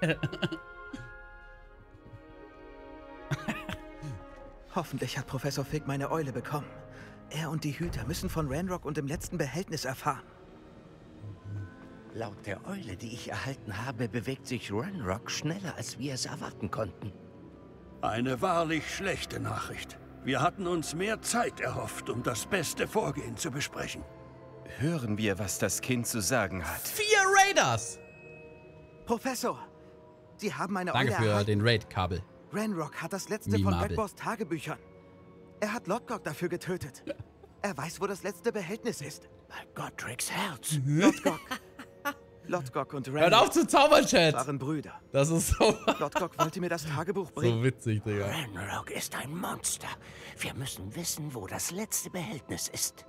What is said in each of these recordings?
Hoffentlich hat Professor Fig meine Eule bekommen. Er und die Hüter müssen von Ranrock und dem letzten Behältnis erfahren. Laut der Eule, die ich erhalten habe, bewegt sich Ranrock schneller, als wir es erwarten konnten. Eine wahrlich schlechte Nachricht. Wir hatten uns mehr Zeit erhofft, um das beste Vorgehen zu besprechen. Hören wir, was das Kind zu sagen hat. 4 Raiders! Professor, Sie haben meine Danke Eule für erhalten. den Raid-Kabel. Ranrock hat das letzte von Mimabel. Blackboars Tagebüchern. Er hat Lodgok dafür getötet. Er weiß, wo das letzte Behältnis ist. Bei Godric's Herz. Lodgok und Hört Ranrock auf zu zaubern, Chat! waren Brüder. Das ist so, Lodgok wollte mir das Tagebuch bringen. so witzig, Digga. Ranrock ist ein Monster. Wir müssen wissen, wo das letzte Behältnis ist.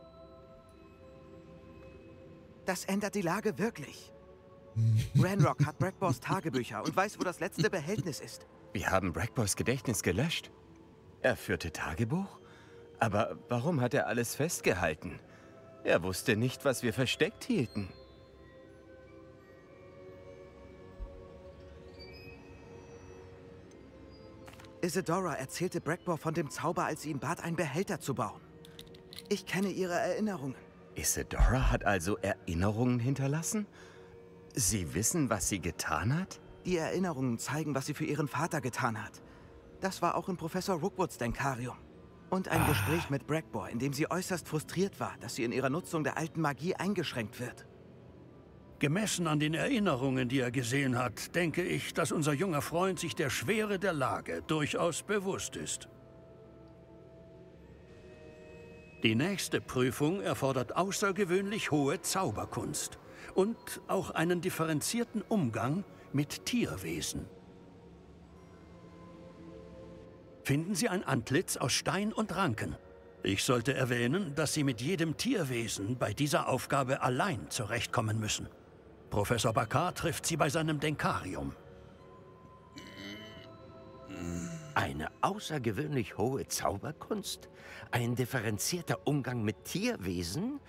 Das ändert die Lage wirklich. Ranrock hat Blackboars Tagebücher und weiß, wo das letzte Behältnis ist. Wir haben Brackboys Gedächtnis gelöscht. Er führte Tagebuch? Aber warum hat er alles festgehalten? Er wusste nicht, was wir versteckt hielten. Isadora erzählte Brackboar von dem Zauber, als sie ihn bat, einen Behälter zu bauen. Ich kenne ihre Erinnerungen. Isadora hat also Erinnerungen hinterlassen? Sie wissen, was sie getan hat? Die Erinnerungen zeigen, was sie für ihren Vater getan hat. Das war auch in Professor Rookwoods Denkarium. Und ein Gespräch mit Brackboar, in dem sie äußerst frustriert war, dass sie in ihrer Nutzung der alten Magie eingeschränkt wird. Gemessen an den Erinnerungen, die er gesehen hat, denke ich, dass unser junger Freund sich der Schwere der Lage durchaus bewusst ist. Die nächste Prüfung erfordert außergewöhnlich hohe Zauberkunst und auch einen differenzierten Umgang mit Tierwesen. Finden Sie ein Antlitz aus Stein und Ranken. Ich sollte erwähnen, dass Sie mit jedem Tierwesen bei dieser Aufgabe allein zurechtkommen müssen. Professor Bakar trifft Sie bei seinem Denkarium. Eine außergewöhnlich hohe Zauberkunst? Ein differenzierter Umgang mit Tierwesen?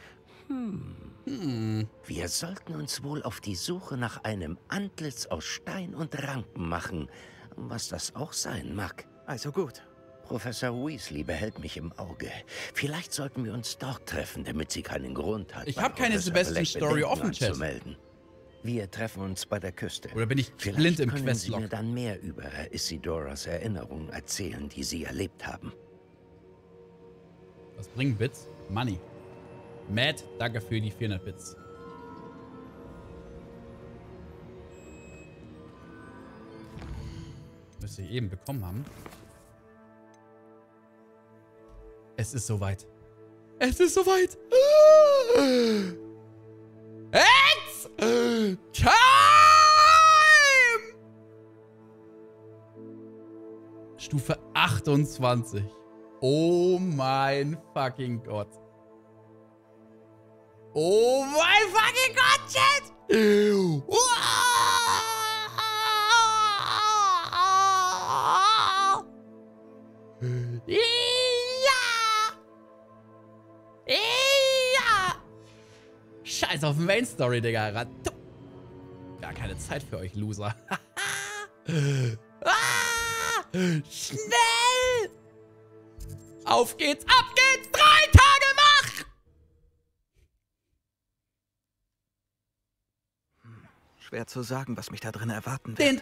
Wir sollten uns wohl auf die Suche nach einem Antlitz aus Stein und Ranken machen, was das auch sein mag. Also gut. Professor Weasley behält mich im Auge. Vielleicht sollten wir uns dort treffen, damit sie keinen Grund hat. Ich bei habe keine Professor Sebastian-Story Black offen, Bedenken Chat. anzumelden. Wir treffen uns bei der Küste. Oder bin ich Vielleicht blind im können Sie Questlog? mir dann mehr über Isidoras Erinnerungen erzählen, die Sie erlebt haben. Was bringen Bits? Money. Matt, danke für die 400 Bits. Müsste ich eben bekommen haben. Es ist soweit. Es ist soweit. It's time! Stufe 28. Oh mein fucking Gott. Oh mein fucking Gott, Chat! Ja! Ja! Scheiß auf Main Story, Digga. Gar keine Zeit für euch, Loser. Schnell! Auf geht's, ab geht's! 3 Tage wach! Schwer zu sagen, was mich da drin erwarten wird.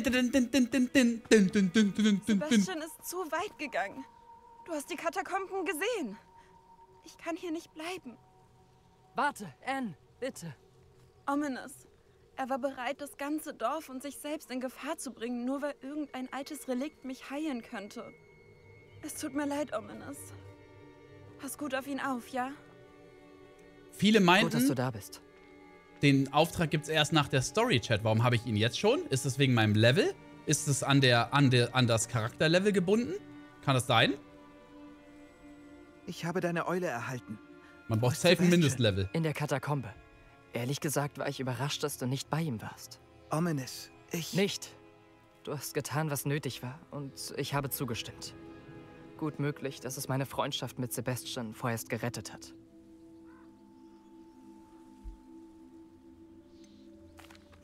Sebastian ist zu weit gegangen. Du hast die Katakomben gesehen. Ich kann hier nicht bleiben. Warte, Anne, bitte. Ominous. Er war bereit, das ganze Dorf und sich selbst in Gefahr zu bringen, nur weil irgendein altes Relikt mich heilen könnte. Es tut mir leid, Ominous. Pass gut auf ihn auf, ja? Viele Gut, dass du meinten, da bist. den Auftrag gibt's erst nach der Story-Chat. Warum habe ich ihn jetzt schon? Ist es wegen meinem Level? Ist es an das Charakterlevel gebunden? Kann das sein? Ich habe deine Eule erhalten. Man braucht Was, safe ein Sebastian? Mindestlevel. In der Katakombe. Ehrlich gesagt war ich überrascht, dass du nicht bei ihm warst. Ominous, ich... Nicht. Du hast getan, was nötig war, und ich habe zugestimmt. Gut möglich, dass es meine Freundschaft mit Sebastian vorerst gerettet hat.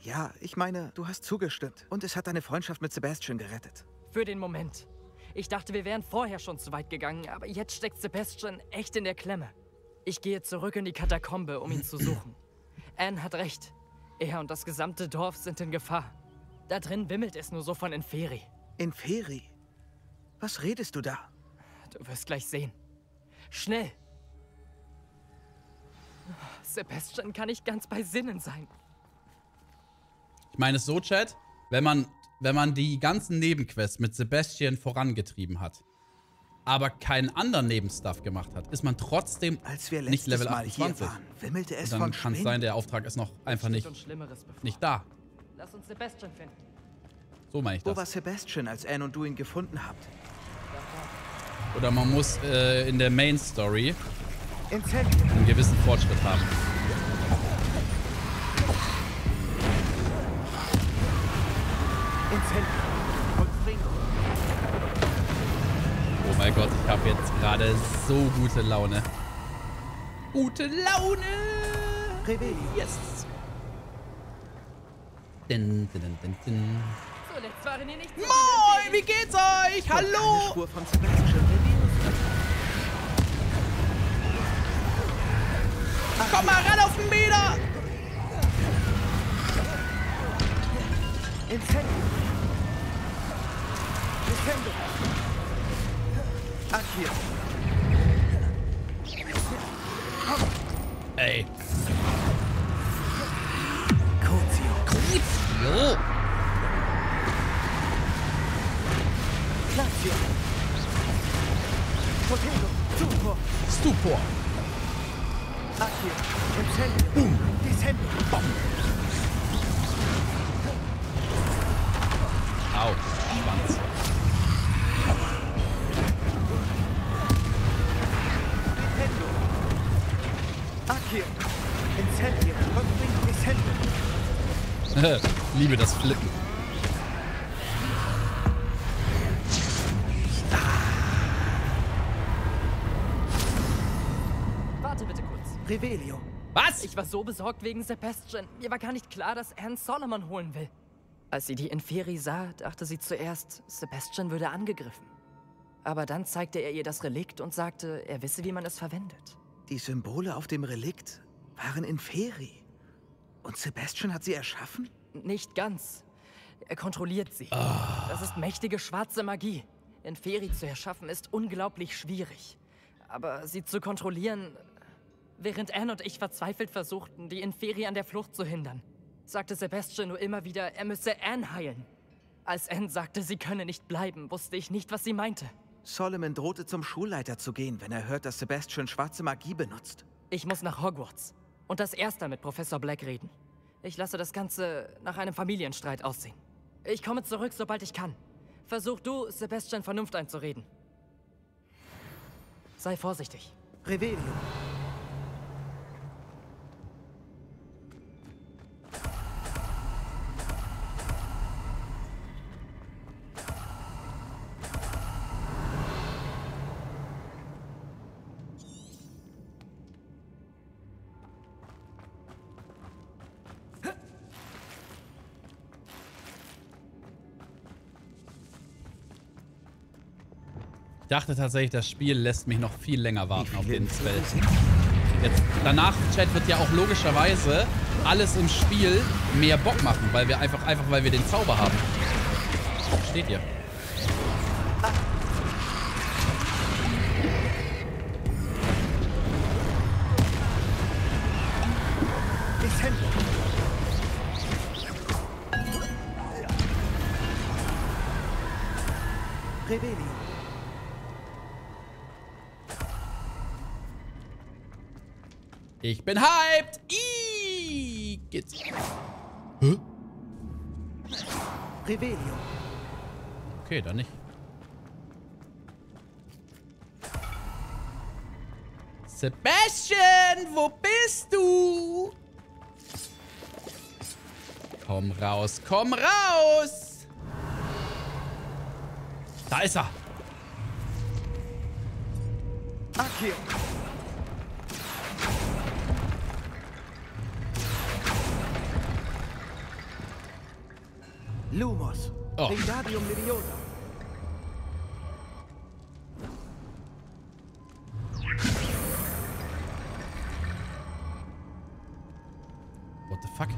Ja, ich meine, du hast zugestimmt. Und es hat deine Freundschaft mit Sebastian gerettet. Für den Moment. Ich dachte, wir wären vorher schon zu weit gegangen, aber jetzt steckt Sebastian echt in der Klemme. Ich gehe zurück in die Katakombe, um ihn zu suchen. Anne hat recht. Er und das gesamte Dorf sind in Gefahr. Da drin wimmelt es nur so von Inferi. Inferi? Was redest du da? Du wirst gleich sehen. Schnell! Sebastian kann nicht ganz bei Sinnen sein. Ich meine es so, Chat, wenn man die ganzen Nebenquests mit Sebastian vorangetrieben hat, aber keinen anderen Nebenstuff gemacht hat, ist man trotzdem Als wir nicht Level Mal 28. Hier waren, wimmelte es Und dann von kann es sein, der Auftrag ist noch einfach nicht da. Lass uns Sebastian finden. So meine ich Wo war das. Sebastian, als Anne und du ihn gefunden habt? Oder man muss in der Main Story Incendium. einen gewissen Fortschritt haben. Oh mein Gott, ich habe jetzt gerade so gute Laune. Gute Laune! Revelio. Yes! Din, din, din, din. Zuletzt waren hier nicht so Moin, wie geht's euch? Keine Hallo! Spur von Sebastian. Komm mal ran auf den Meter! Incendium. Defendo. Akio. Ey. Cozio. Jo. Lazio. Potego. Stupor. Stupor. Akio. Incendium. Descendo. Au, Schwanz. Defendo. Akio. Incendium. Descendo. Liebe das Flippen. Warte bitte kurz. Revelio. Was? Ich war so besorgt wegen Sebastian. Mir war gar nicht klar, dass Anne Solomon holen will. Als sie die Inferi sah, dachte sie zuerst, Sebastian würde angegriffen. Aber dann zeigte er ihr das Relikt und sagte, er wisse, wie man es verwendet. Die Symbole auf dem Relikt waren Inferi. Und Sebastian hat sie erschaffen? Nicht ganz. Er kontrolliert sie. Das ist mächtige schwarze Magie. Inferi zu erschaffen ist unglaublich schwierig. Aber sie zu kontrollieren... Während Anne und ich verzweifelt versuchten, die Inferi an der Flucht zu hindern, sagte Sebastian nur immer wieder, er müsse Anne heilen. Als Anne sagte, sie könne nicht bleiben, wusste ich nicht, was sie meinte. Solomon drohte zum Schulleiter zu gehen, wenn er hört, dass Sebastian schwarze Magie benutzt. Ich muss nach Hogwarts und das erste mit Professor Black reden. Ich lasse das Ganze nach einem Familienstreit aussehen. Ich komme zurück, sobald ich kann. Versuch du, Sebastian Vernunft einzureden. Sei vorsichtig. Revelio. Ich dachte tatsächlich, das Spiel lässt mich noch viel länger warten auf den Spell. Jetzt, danach, Chat, wird ja auch logischerweise alles im Spiel mehr Bock machen, weil wir einfach weil wir den Zauber haben. Steht hier. Revelio. Ich bin hyped! Geht's. Hä? Revelio. Okay, dann nicht. Sebastian, wo bist du? Komm raus, komm raus! Da ist er! Akio. Lumos. Oh. Wingardium Leviosa. What the fuck?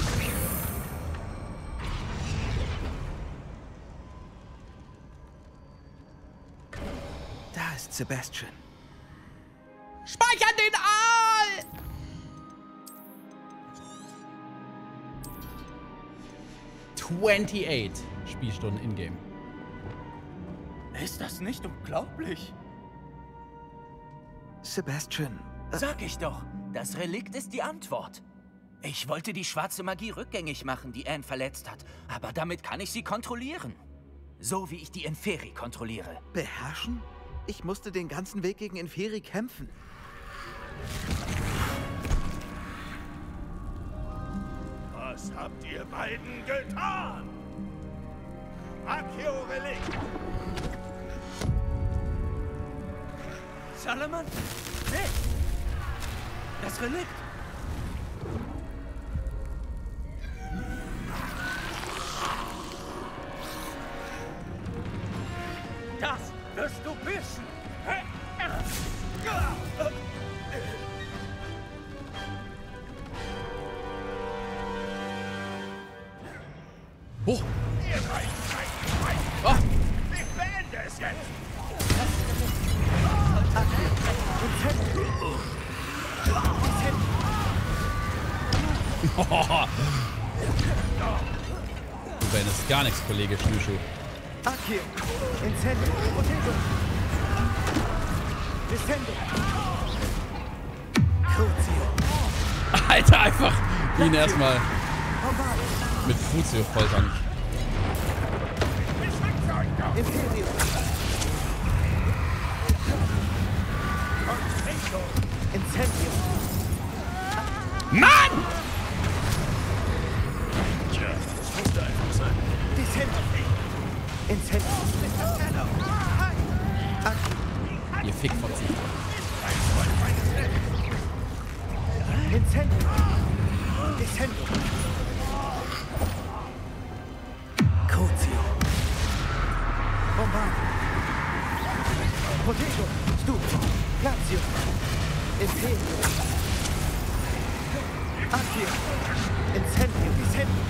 Da ist Sebastian. Speichern den Aal! ...28 Spielstunden in-game. Ist das nicht unglaublich? Sebastian. Sag ich doch, das Relikt ist die Antwort. Ich wollte die schwarze Magie rückgängig machen, die Anne verletzt hat. Aber damit kann ich sie kontrollieren. So wie ich die Inferi kontrolliere. Beherrschen? Ich musste den ganzen Weg gegen Inferi kämpfen. Was habt ihr beiden getan? Accio Relikt! Salomon? Nee! Das Relikt! Das wirst du büßen! Oh! Oh. Ich beende es jetzt! Du beendest gar nichts, Kollege Schnürschuh. Accio. Incendio. Potato. Descendo. Crucio. Alter, einfach ihn erstmal mit Crucio foltern. Imperio. Incendio. Mann! Tja, das musste einfach sein. Descendo. Incendio. Ihr Fickfotzen. Incendio. Descendo. Crucio. Bombardo. Potato. Stufo. Lazio. Imperio. Accio. Incendio. Descendo.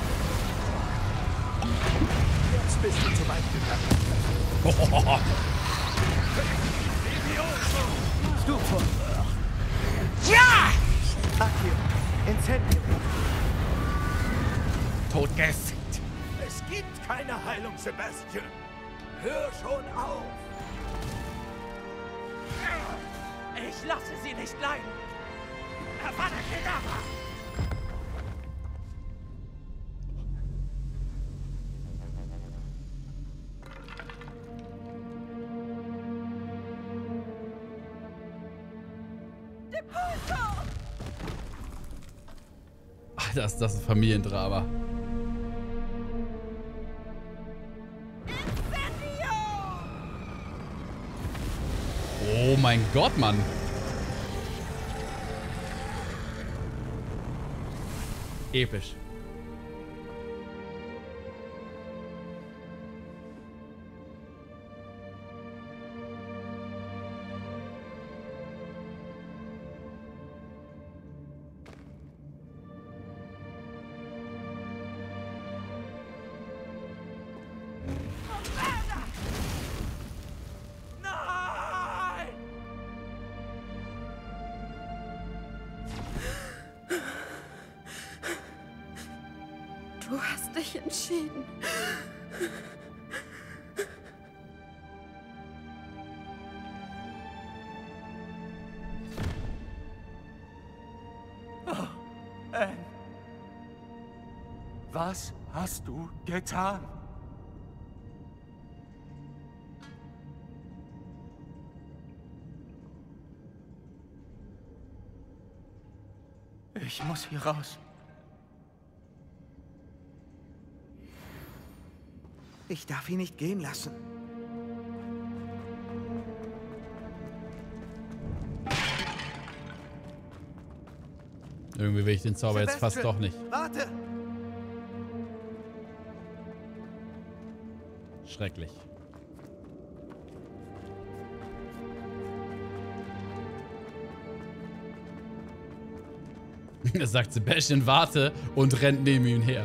Jetzt bist du zu weit gegangen. Stufo. Ja! Accio. Incendio. Totgefickt. Es gibt keine Heilung, Sebastian. Hör schon auf. Ich lasse sie nicht leiden! Avada Kedavra! Alter, ist das ein Familiendrama. Oh mein Gott, Mann. Episch. Du hast dich entschieden. Anne. Was hast du getan? Ich muss hier raus. Ich darf ihn nicht gehen lassen. Irgendwie will ich den Zauber jetzt fast doch nicht. Warte! Schrecklich. Er sagt Sebastian, warte und rennt neben ihm her.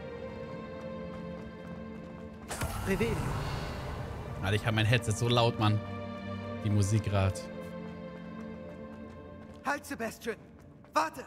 Alter, ich habe mein Headset so laut, Mann. Die Musik gerade. Halt, Sebastian! Warte!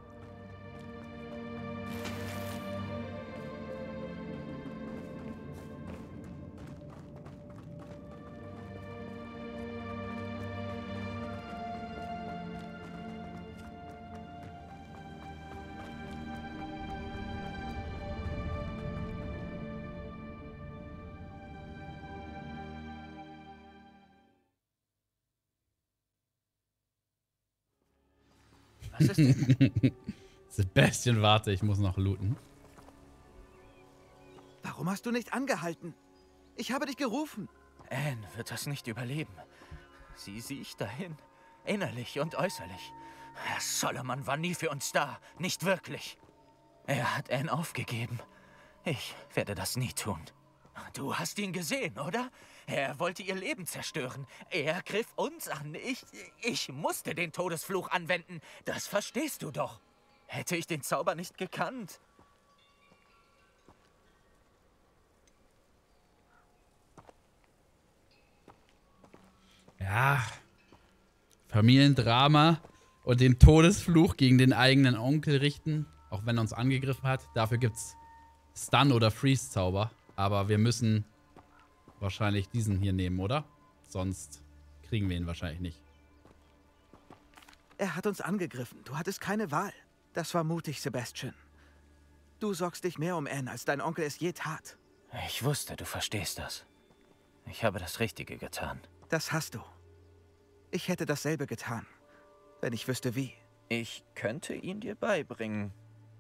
Was ist denn? Sebastian, warte, ich muss noch looten. Warum hast du nicht angehalten? Ich habe dich gerufen. Anne wird das nicht überleben. Sie sieht dahin. Innerlich und äußerlich. Herr Solomon war nie für uns da. Nicht wirklich. Er hat Anne aufgegeben. Ich werde das nie tun. Du hast ihn gesehen, oder? Er wollte ihr Leben zerstören. Er griff uns an. Ich musste den Todesfluch anwenden. Das verstehst du doch. Hätte ich den Zauber nicht gekannt. Ja. Familiendrama und den Todesfluch gegen den eigenen Onkel richten. Auch wenn er uns angegriffen hat. Dafür gibt's Stun- oder Freeze-Zauber. Aber wir müssen wahrscheinlich diesen hier nehmen, oder? Sonst kriegen wir ihn wahrscheinlich nicht. Er hat uns angegriffen. Du hattest keine Wahl. Das war mutig, Sebastian. Du sorgst dich mehr um Anne, als dein Onkel es je tat. Ich wusste, du verstehst das. Ich habe das Richtige getan. Das hast du. Ich hätte dasselbe getan, wenn ich wüsste wie. Ich könnte ihn dir beibringen.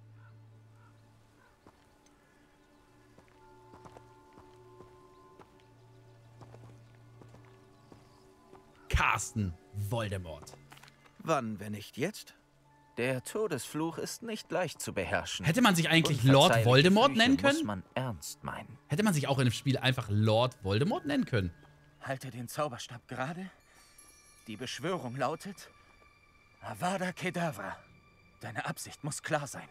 Carsten Voldemort. Wann, wenn nicht jetzt? Der Todesfluch ist nicht leicht zu beherrschen. Hätte man sich eigentlich Lord Voldemort nennen können? Muss man ernst meinen. Hätte man sich auch in dem Spiel einfach Lord Voldemort nennen können? Halte den Zauberstab gerade. Die Beschwörung lautet Avada Kedavra. Deine Absicht muss klar sein.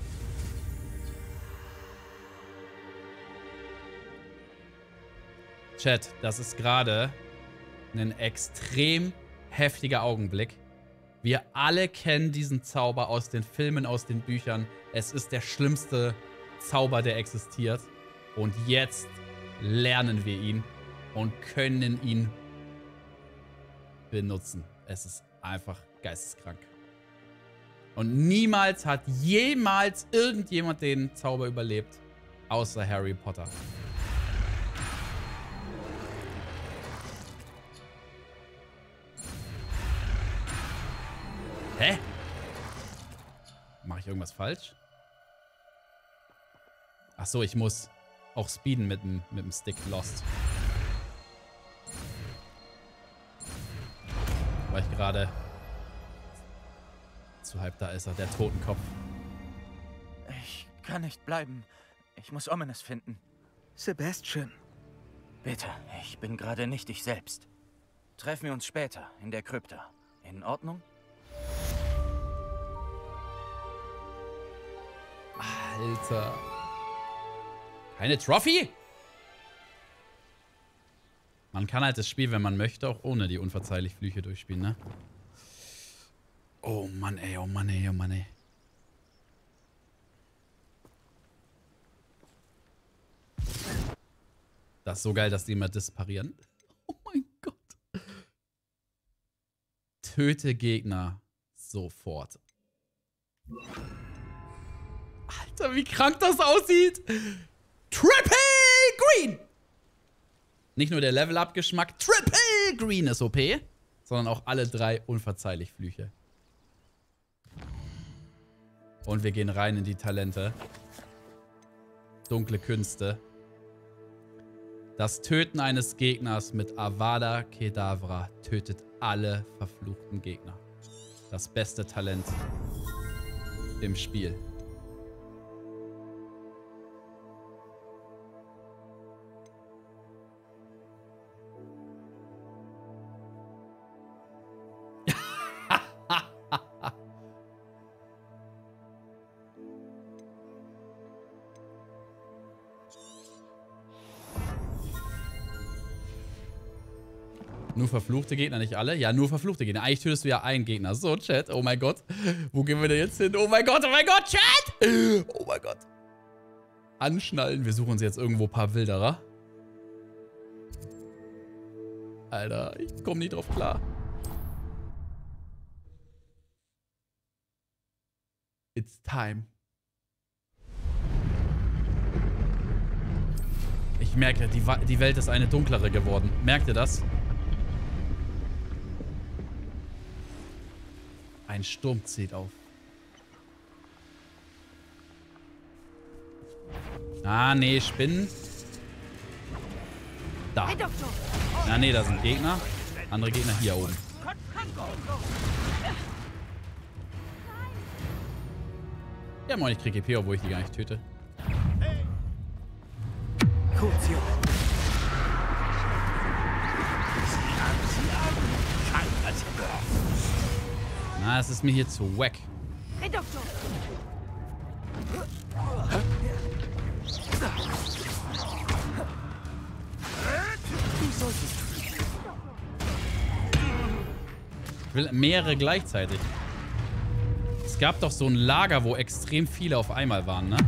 Chat, das ist gerade ein extrem heftiger Augenblick. Wir alle kennen diesen Zauber aus den Filmen, aus den Büchern. Es ist der schlimmste Zauber, der existiert. Und jetzt lernen wir ihn und können ihn benutzen. Es ist einfach geisteskrank. Und niemals hat jemals irgendjemand den Zauber überlebt, außer Harry Potter. Hä? Mache ich irgendwas falsch? Ach so, ich muss auch speeden mit dem Stick Lost. Weil ich gerade zu halb da ist, der Totenkopf. Ich kann nicht bleiben. Ich muss Ominous finden. Sebastian. Bitte, ich bin gerade nicht ich selbst. Treffen wir uns später in der Krypta. In Ordnung? Alter. Keine Trophy? Man kann halt das Spiel, wenn man möchte, auch ohne die unverzeihlich Flüche durchspielen, ne? Oh Mann, ey, oh Mann, ey, oh Mann, ey. Das ist so geil, dass die immer disparieren. Oh mein Gott. Töte Gegner sofort. Alter, wie krank das aussieht. Triple Green. Nicht nur der Level-Up-Geschmack, Triple Green ist OP, sondern auch alle 3 unverzeihlich Flüche. Und wir gehen rein in die Talente. Dunkle Künste. Das Töten eines Gegners mit Avada Kedavra tötet alle verfluchten Gegner. Das beste Talent im Spiel. Nur verfluchte Gegner, nicht alle? Ja, nur verfluchte Gegner. Eigentlich tötest du ja einen Gegner. So, Chat. Oh mein Gott. Wo gehen wir denn jetzt hin? Oh mein Gott, Chat! Oh mein Gott. Anschnallen. Wir suchen uns jetzt irgendwo ein paar Wilderer. Alter, ich komme nie drauf klar. It's time. Ich merke, die Welt ist eine dunklere geworden. Merkt ihr das? Ein Sturm zieht auf. Ah, nee, Spinnen. Da. Ah, nee, da sind Gegner. Andere Gegner hier oben. Ja, moin, ich krieg EP, obwohl ich die gar nicht töte. Na, es ist mir hier zu wack. Ich will mehrere gleichzeitig. Es gab doch so ein Lager, wo extrem viele auf einmal waren, ne?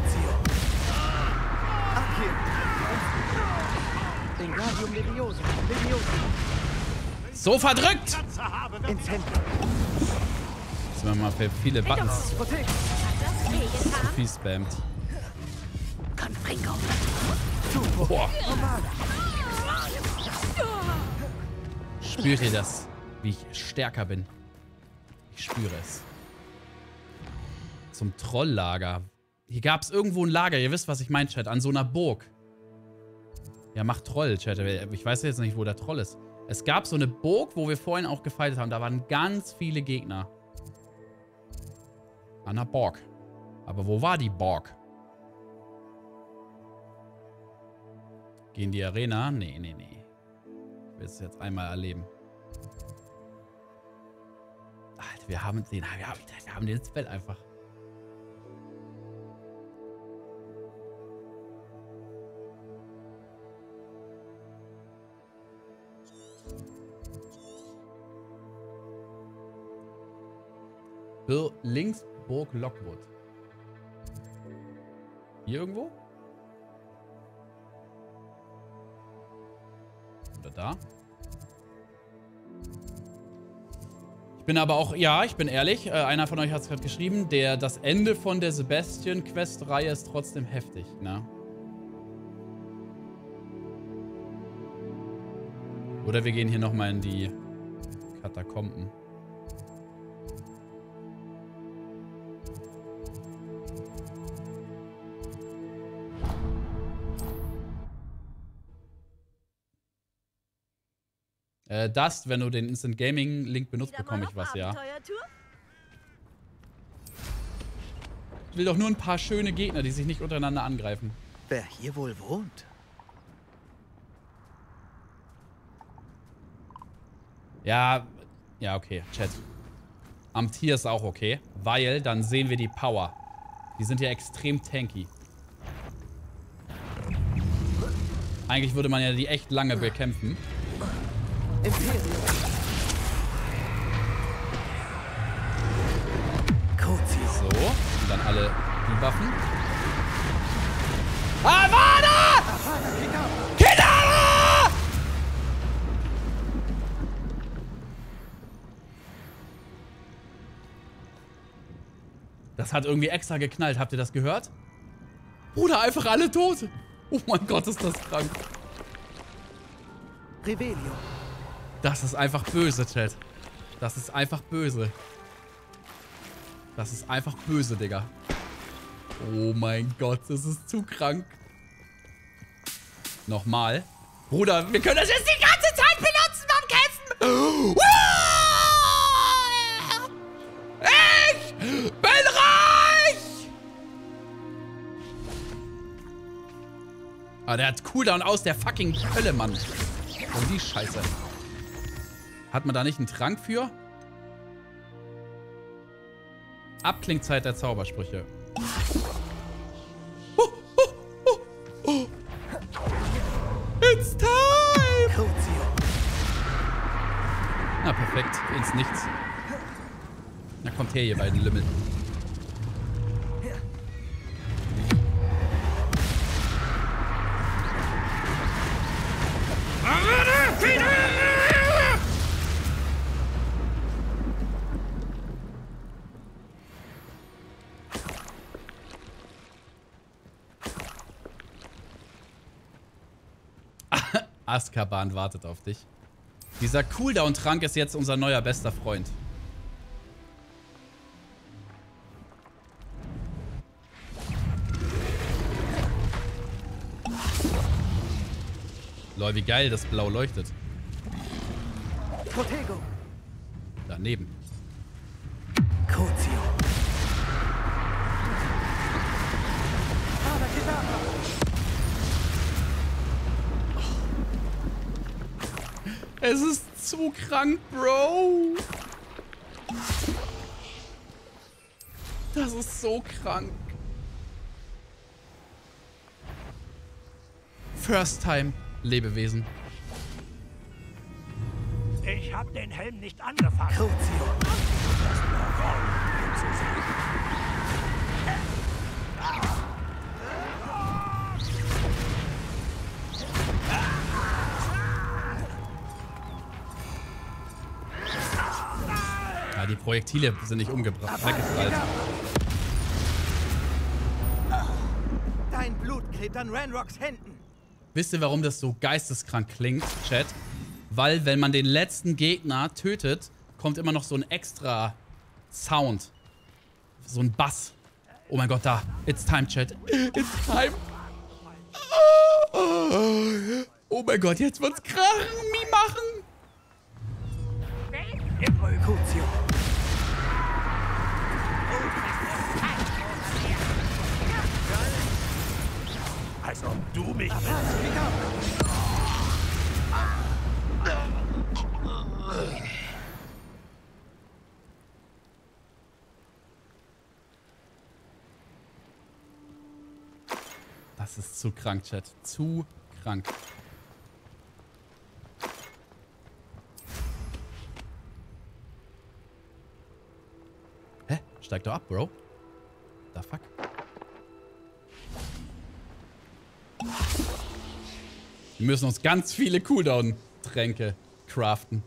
So verdrückt! Jetzt machen wir mal viele Buttons. Zu viel spammt. Boah. Spürt ihr das? Wie ich stärker bin. Ich spüre es. Zum Trolllager. Hier gab es irgendwo ein Lager. Ihr wisst, was ich meine, Chat. An so einer Burg. Ja, macht Troll, Chat. Ich weiß jetzt nicht, wo der Troll ist. Es gab so eine Burg, wo wir vorhin auch gefightet haben. Da waren ganz viele Gegner. An der Burg. Aber wo war die Burg? Geh in die Arena? Nee, nee, nee. Ich will es jetzt einmal erleben. Alter, wir haben den Spell einfach. Links Burg Lockwood. Hier irgendwo? Oder da? Ich bin aber auch, ja, ich bin ehrlich, einer von euch hat es gerade geschrieben, das Ende von der Sebastian-Quest-Reihe ist trotzdem heftig, ne? Oder wir gehen hier nochmal in die Katakomben. Wenn du den Instant Gaming Link benutzt, bekomme ich was, ja. Ich will doch nur ein paar schöne Gegner, die sich nicht untereinander angreifen. Wer hier wohl wohnt? Ja, okay, Chat. Am Tier ist auch okay, weil dann sehen wir die Power. Die sind ja extrem tanky. Eigentlich würde man ja die echt lange bekämpfen. So, und dann alle die Waffen. Avada! Kedavra! Das hat irgendwie extra geknallt. Habt ihr das gehört? Bruder, einfach alle tot. Oh mein Gott, ist das krank. Revelio. Das ist einfach böse, Chat. Das ist einfach böse. Das ist einfach böse, Digga. Oh mein Gott, das ist zu krank. Nochmal. Bruder, wir können das jetzt die ganze Zeit benutzen beim Kämpfen. Ich bin reich! Ah, der hat Cooldown aus der fucking Hölle, Mann. Oh, die Scheiße. Hat man da nicht einen Trank für? Abklingzeit der Zaubersprüche. It's time! Na, perfekt. Ins Nichts. Na, kommt her, ihr beiden Lümmel. Azkaban wartet auf dich. Dieser Cooldown-Trank ist jetzt unser neuer bester Freund. Lol, wie geil das Blau leuchtet. Protego. Daneben. Crucio. Es ist zu krank, Bro. Das ist so krank. First time Lebewesen. Ich hab den Helm nicht angefasst. Crucio. Ja, die Projektile sind nicht weggeprallt. Dein Blut klebt an Ranrocks Händen. Wisst ihr, warum das so geisteskrank klingt, Chat? Weil, wenn man den letzten Gegner tötet, kommt immer noch so ein extra Sound. So ein Bass. Oh mein Gott, da. It's time, Chat. It's time. Oh mein Gott, jetzt wird's krachen. Mi machen. Crucio. Als ob du mich Das ist zu krank, Chat. Zu krank. Hä? Steig doch ab, Bro. The fuck? Wir müssen uns ganz viele Cooldown-Tränke craften.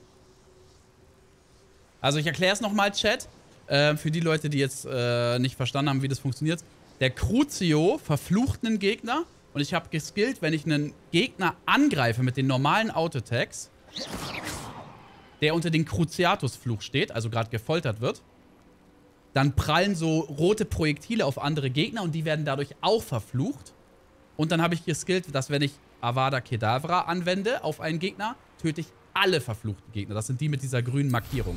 Also ich erkläre es nochmal, Chat. Für die Leute, die jetzt nicht verstanden haben, wie das funktioniert. Der Crucio verflucht einen Gegner. Und ich habe geskillt, wenn ich einen Gegner angreife mit den normalen Auto-Attacks, der unter den Cruciatus-Fluch steht, also gerade gefoltert wird, dann prallen so rote Projektile auf andere Gegner und die werden dadurch auch verflucht. Und dann habe ich geskillt, dass wenn ich Avada Kedavra anwende auf einen Gegner, töte ich alle verfluchten Gegner. Das sind die mit dieser grünen Markierung.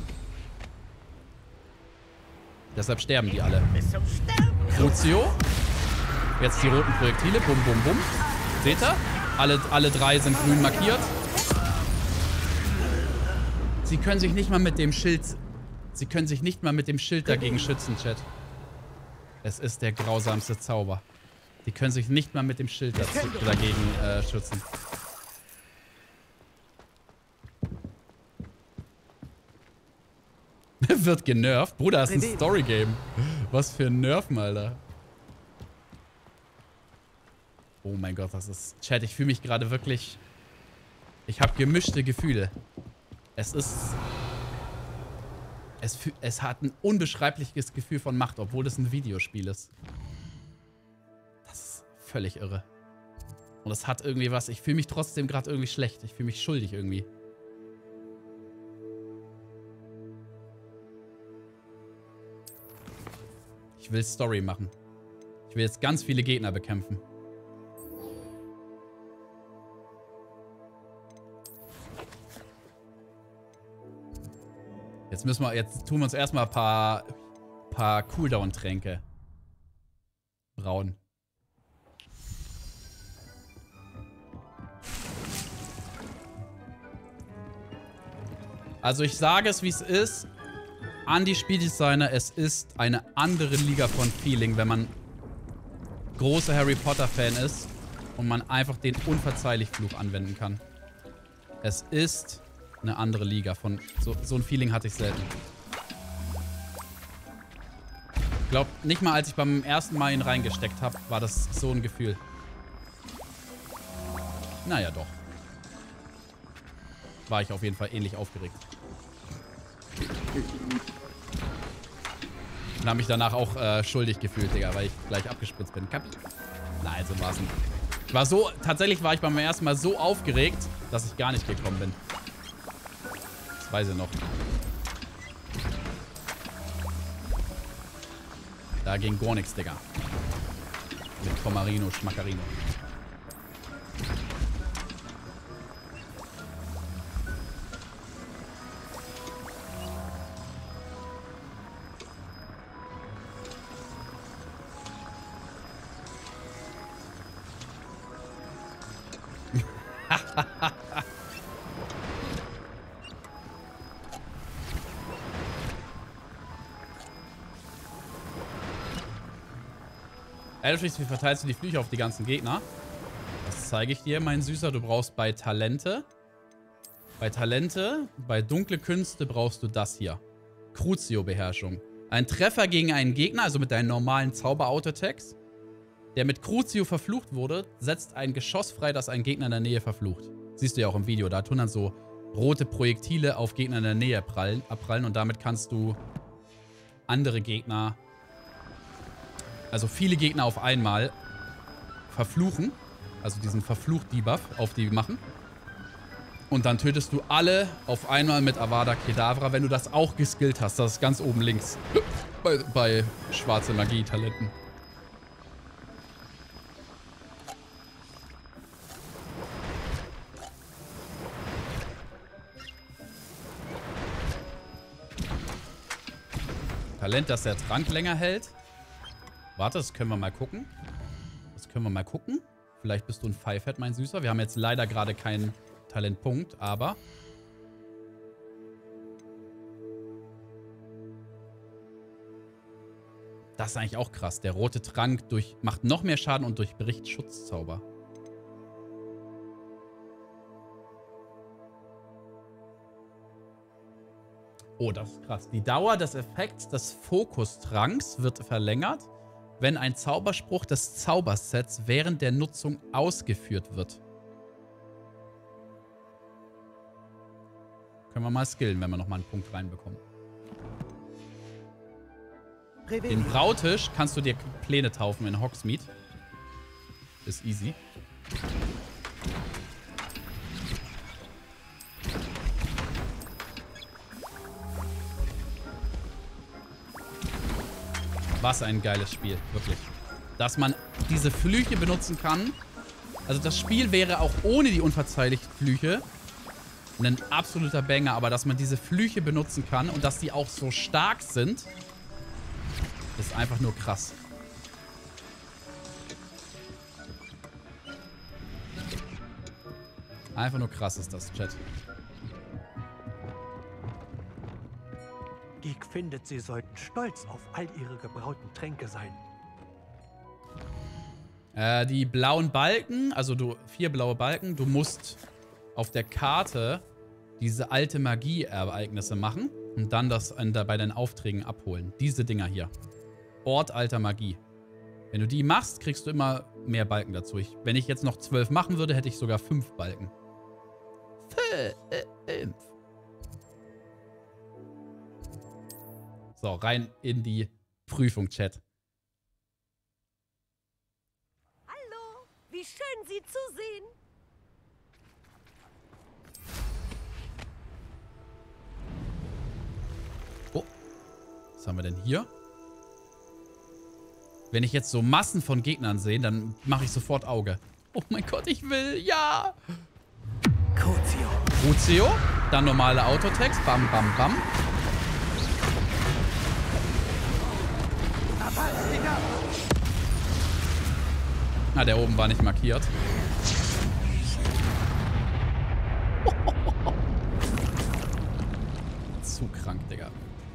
Deshalb sterben die alle. Crucio. Jetzt die roten Projektile. Bum, bum, bum. Seht ihr? Alle drei sind grün markiert. Sie können sich nicht mal mit dem Schild... Sie können sich nicht mal mit dem Schild dagegen schützen, Chat. Es ist der grausamste Zauber. Die können sich nicht mal mit dem Schild dagegen schützen. Wird genervt? Bruder, das ist ein Story-Game. Was für ein Nerven, Alter. Oh mein Gott, das ist... Chat, ich fühle mich gerade wirklich... Ich habe gemischte Gefühle. Es ist... Es hat ein unbeschreibliches Gefühl von Macht, obwohl es ein Videospiel ist. Das ist völlig irre. Und es hat irgendwie was... Ich fühle mich trotzdem gerade irgendwie schlecht. Ich fühle mich schuldig irgendwie. Ich will Story machen. Ich will jetzt ganz viele Gegner bekämpfen. Jetzt tun wir uns erstmal ein paar Cooldown-Tränke brauen. Also ich sage es, wie es ist. An die Spieldesigner, es ist eine andere Liga von Feeling, wenn man großer Harry Potter-Fan ist und man einfach den Unverzeihlich-Fluch anwenden kann. Es ist eine andere Liga. So ein Feeling hatte ich selten. Ich glaube, nicht mal als ich beim ersten Mal ihn reingesteckt habe, war das so ein Gefühl. Naja, doch. War ich auf jeden Fall ähnlich aufgeregt. Und habe mich danach auch schuldig gefühlt, Digga, weil ich gleich abgespritzt bin. Kapi? Nein, so war es nicht. Tatsächlich war ich beim ersten Mal so aufgeregt, dass ich gar nicht gekommen bin. Das weiß ich noch. Da ging gar nichts, Digga. Mit Tomarino, Schmackarino. Eldritch, wie verteilst du die Flüche auf die ganzen Gegner? Das zeige ich dir, mein Süßer. Du brauchst bei Talente, bei dunkle Künste brauchst du das hier. Crucio-Beherrschung. Ein Treffer gegen einen Gegner, also mit deinen normalen Zauber-Autotext, der mit Crucio verflucht wurde, setzt ein Geschoss frei, das einen Gegner in der Nähe verflucht. Siehst du ja auch im Video. Da tun dann so rote Projektile auf Gegner in der Nähe abprallen und damit kannst du andere Gegner, also viele Gegner auf einmal, verfluchen. Also diesen Verflucht-Debuff auf die machen. Und dann tötest du alle auf einmal mit Avada Kedavra, wenn du das auch geskillt hast. Das ist ganz oben links. Bei schwarze Magie-Talenten. Talent, dass der Trank länger hält. Warte, das können wir mal gucken. Vielleicht bist du ein Pfeifett, mein Süßer. Wir haben jetzt leider gerade keinen Talentpunkt, aber... Das ist eigentlich auch krass. Der rote Trank macht noch mehr Schaden und durchbricht Schutzzauber. Oh, das ist krass. Die Dauer des Effekts des Fokustranks wird verlängert, wenn ein Zauberspruch des Zaubersets während der Nutzung ausgeführt wird. Können wir mal skillen, wenn wir nochmal einen Punkt reinbekommen. Den Brautisch kannst du dir Pläne taufen in Hogsmeade. Ist easy. Was ein geiles Spiel, wirklich. Dass man diese Flüche benutzen kann. Also das Spiel wäre auch ohne die unverzeihlichen Flüche ein absoluter Banger. Aber dass man diese Flüche benutzen kann und dass die auch so stark sind, ist einfach nur krass. Einfach nur krass ist das, Chat. Geek findet, sie sollten stolz auf all ihre gebrauten Tränke sein. Die blauen Balken, also 4 blaue Balken, du musst auf der Karte diese alte Magie-Ereignisse machen und dann das bei deinen Aufträgen abholen. Diese Dinger hier. Ort alter Magie. Wenn du die machst, kriegst du immer mehr Balken dazu. Wenn ich jetzt noch 12 machen würde, hätte ich sogar 5 Balken. 5. So, rein in die Prüfung, Chat. Hallo, wie schön Sie zu sehen. Oh, was haben wir denn hier? Wenn ich jetzt so Massen von Gegnern sehe, dann mache ich sofort Auge. Oh mein Gott, ich will, ja! Crucio. Dann normale Autotext. Bam, bam, bam. Ah, der oben war nicht markiert. Zu krank, Digga.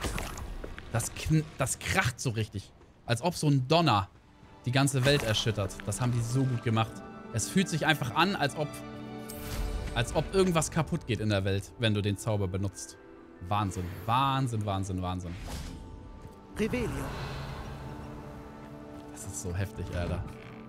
Das kracht so richtig. Als ob so ein Donner die ganze Welt erschüttert. Das haben die so gut gemacht. Es fühlt sich einfach an, als ob Als ob irgendwas kaputt geht in der Welt, wenn du den Zauber benutzt. Wahnsinn. Wahnsinn, Wahnsinn, Wahnsinn. Revelio. Das ist so heftig, Alter.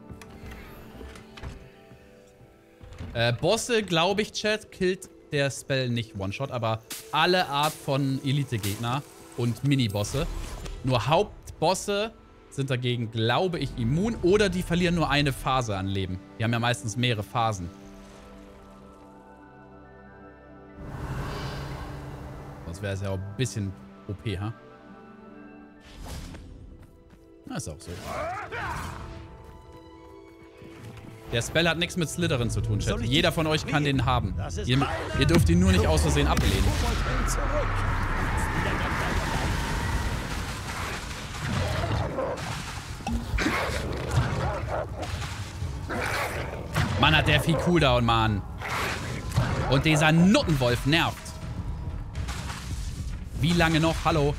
Bosse, glaube ich, Chat, killt der Spell nicht One-Shot, aber alle Art von Elite-Gegner und Mini-Bosse. Nur Hauptbosse sind dagegen, glaube ich, immun oder die verlieren nur eine Phase an Leben. Die haben ja meistens mehrere Phasen. Sonst wäre es ja auch ein bisschen OP, ha? Na, ist auch so. Der Spell hat nichts mit Slytherin zu tun, Chat. Jeder von euch kann den haben. Ihr dürft ihn nur nicht aus Versehen ablehnen. Mann, hat der viel Cooldown, Mann. Und dieser Nuttenwolf nervt. Wie lange noch? Hallo?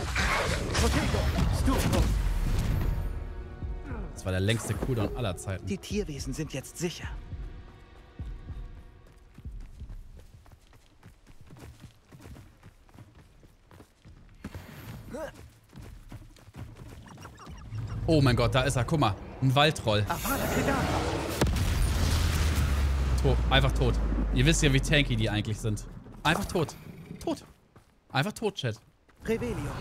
Das war der längste Cooldown aller Zeiten. Die Tierwesen sind jetzt sicher. Oh mein Gott, da ist er. Guck mal. Ein Waldtroll. Tot. Einfach tot. Ihr wisst ja, wie tanky die eigentlich sind. Einfach tot. Tot. Einfach tot, Chat. Revelio.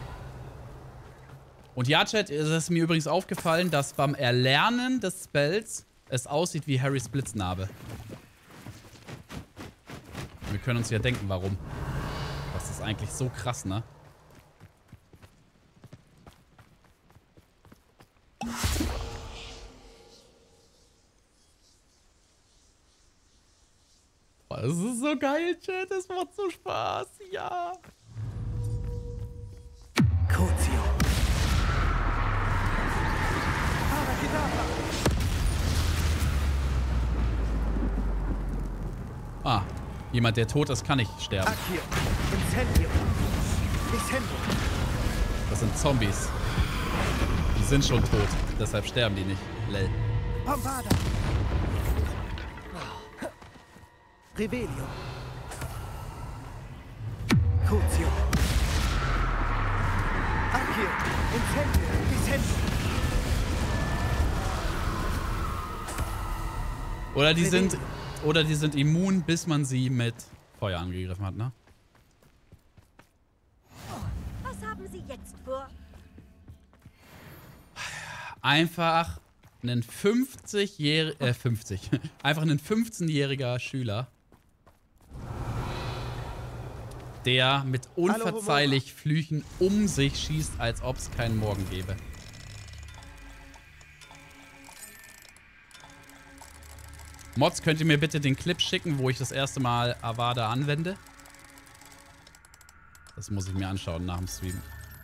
Und ja, Chat, es ist mir übrigens aufgefallen, dass beim Erlernen des Spells es aussieht wie Harrys Blitznarbe. Wir können uns ja denken, warum. Das ist eigentlich so krass, ne? Boah, das ist so geil, Chat. Das macht so Spaß. Ja. Crucio. Ah, jemand, der tot ist, kann nicht sterben. Das sind Zombies. Die sind schon tot, deshalb sterben die nicht. Lel. Revelio. Crucio. Accio. Incendio. Incendio. Oder die sind immun, bis man sie mit Feuer angegriffen hat, ne? Was haben Sie jetzt vor? Einfach einen 15-jähriger Schüler, der mit unverzeihlich Flüchen um sich schießt, als ob es keinen Morgen gäbe. Mods, könnt ihr mir bitte den Clip schicken, wo ich das erste Mal Avada anwende? Das muss ich mir anschauen nach dem Stream.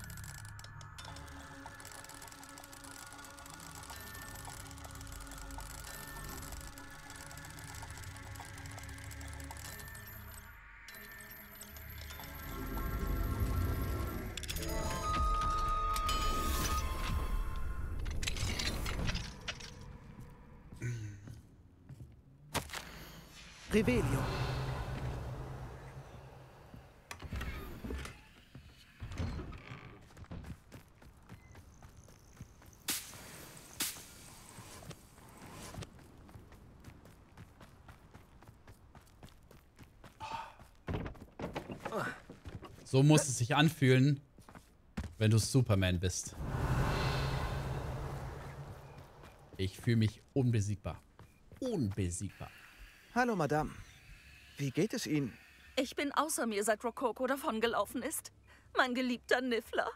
Revelio. So muss es sich anfühlen, wenn du Superman bist. Ich fühle mich unbesiegbar. Unbesiegbar. Hallo, Madame. Wie geht es Ihnen? Ich bin außer mir, seit Rococo davongelaufen ist. Mein geliebter Niffler.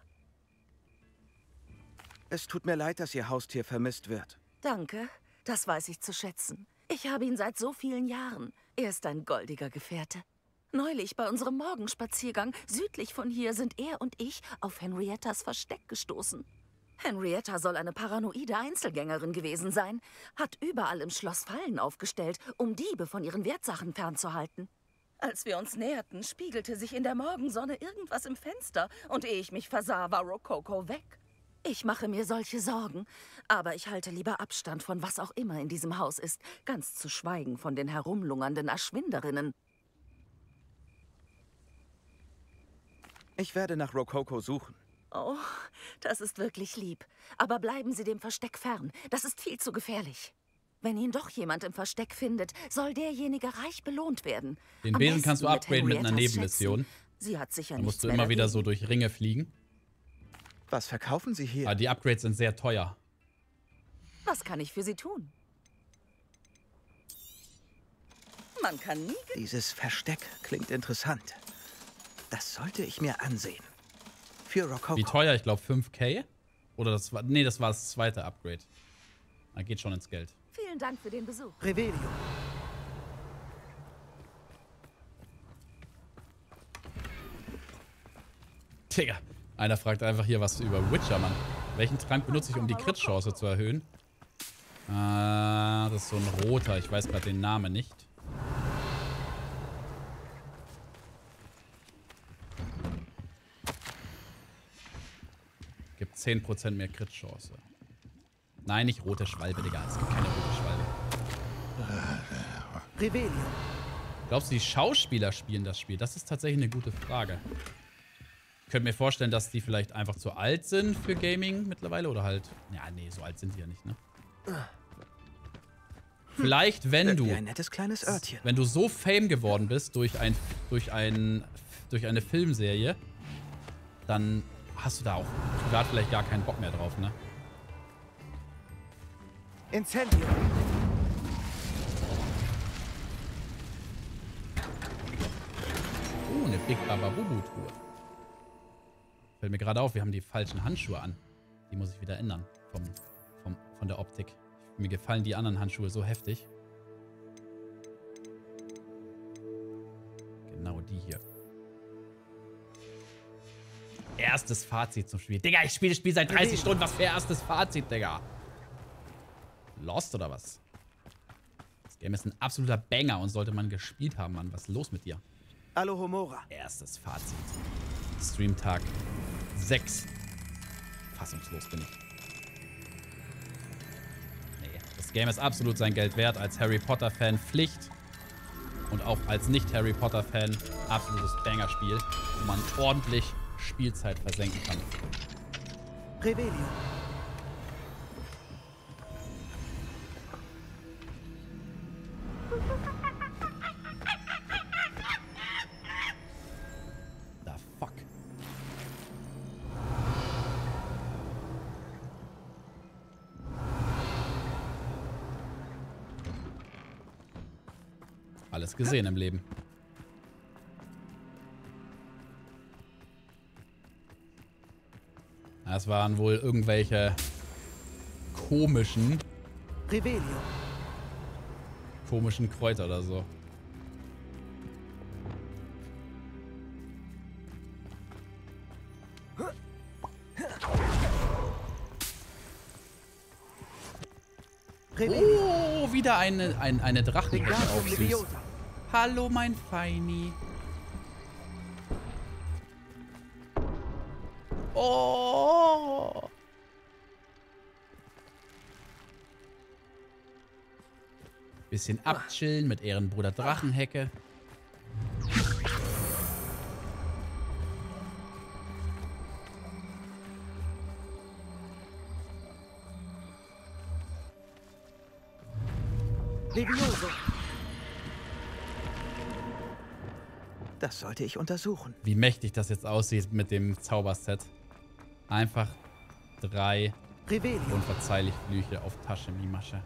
Es tut mir leid, dass Ihr Haustier vermisst wird. Danke, das weiß ich zu schätzen. Ich habe ihn seit so vielen Jahren. Er ist ein goldiger Gefährte. Neulich bei unserem Morgenspaziergang südlich von hier sind er und ich auf Henriettas Versteck gestoßen. Henrietta soll eine paranoide Einzelgängerin gewesen sein, hat überall im Schloss Fallen aufgestellt, um Diebe von ihren Wertsachen fernzuhalten. Als wir uns näherten, spiegelte sich in der Morgensonne irgendwas im Fenster und ehe ich mich versah, war Rococo weg. Ich mache mir solche Sorgen. Aber ich halte lieber Abstand von was auch immer in diesem Haus ist. Ganz zu schweigen von den herumlungernden Erschwinderinnen. Ich werde nach Rococo suchen. Oh, das ist wirklich lieb. Aber bleiben Sie dem Versteck fern. Das ist viel zu gefährlich. Wenn ihn doch jemand im Versteck findet, soll derjenige reich belohnt werden. Den Am Besen kannst du besten upgraden mit einer Henriettas Nebenmission. Schätzen. Sie hat sicher Da nichts musst du mehr immer wieder dagegen. so durch Ringe fliegen. Was verkaufen Sie hier? Aber die Upgrades sind sehr teuer. Was kann ich für Sie tun? Man kann nie... Dieses Versteck klingt interessant. Das sollte ich mir ansehen. Für Rococo. Wie teuer? Ich glaube 5K? Oder das war... Nee, das war das zweite Upgrade. Da geht schon ins Geld. Vielen Dank für den Besuch. Revelio. Digga, einer fragt einfach hier was über Witcher, Mann. Welchen Trank benutze ich, um die Crit-Chance zu erhöhen? Das ist so ein roter. Ich weiß gerade den Namen nicht. Gibt 10% mehr Crit-Chance. Nein, nicht rote Schwalbe, Digga. Es gibt keine rote Schwalbe. Revelio. Glaubst du, die Schauspieler spielen das Spiel? Das ist tatsächlich eine gute Frage. Ich könnte mir vorstellen, dass die vielleicht einfach zu alt sind für Gaming mittlerweile. Oder halt... Ja, nee, so alt sind die ja nicht, ne? Vielleicht, wenn du... Ein nettes kleines Örtchen. Wenn du so Fame geworden bist durch eine Filmserie, dann hast du da auch privat vielleicht gar keinen Bock mehr drauf, ne? Incendio. Oh, eine Big Baba Bubu-Tour. Fällt mir gerade auf, wir haben die falschen Handschuhe an. Die muss ich wieder ändern. Von der Optik. Mir gefallen die anderen Handschuhe so heftig. Genau die hier. Erstes Fazit zum Spiel. Digga, ich spiele das Spiel seit 30 Stunden. Was für erstes Fazit, Digga? Lost oder was? Das Game ist ein absoluter Banger und sollte man gespielt haben, Mann. Was ist los mit dir? Alohomora. Erstes Fazit. Streamtag 6. Fassungslos bin ich. Nee, das Game ist absolut sein Geld wert. Als Harry Potter-Fan Pflicht. Und auch als Nicht-Harry Potter-Fan absolutes Banger-Spiel, wo man ordentlich Spielzeit versenken kann. Revelio. The fuck? Alles gesehen im Leben. Das waren wohl irgendwelche komischen Kräuter oder so. Oh, wieder eine Drachenhecke auf süß. Hallo, mein Feini. Oh. Bisschen abchillen mit Ehrenbruder Drachenhecke. Levioso. Das sollte ich untersuchen. Wie mächtig das jetzt aussieht mit dem Zauberset. Einfach 3 unverzeihlich Flüche auf Tasche Mimasche.